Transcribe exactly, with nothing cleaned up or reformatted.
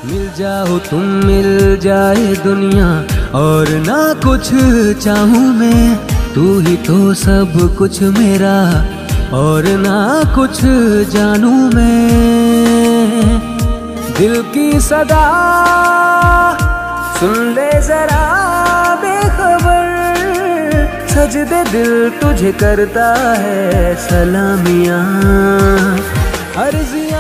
मिल जाओ तुम, मिल जाए दुनिया और ना कुछ चाहूँ मैं, तू ही तो सब कुछ मेरा और ना कुछ जानूं मैं। दिल की सदा सुन ले जरा बेखबर, सजदे दिल तुझे करता है सलामियाँ। अर्ज़ी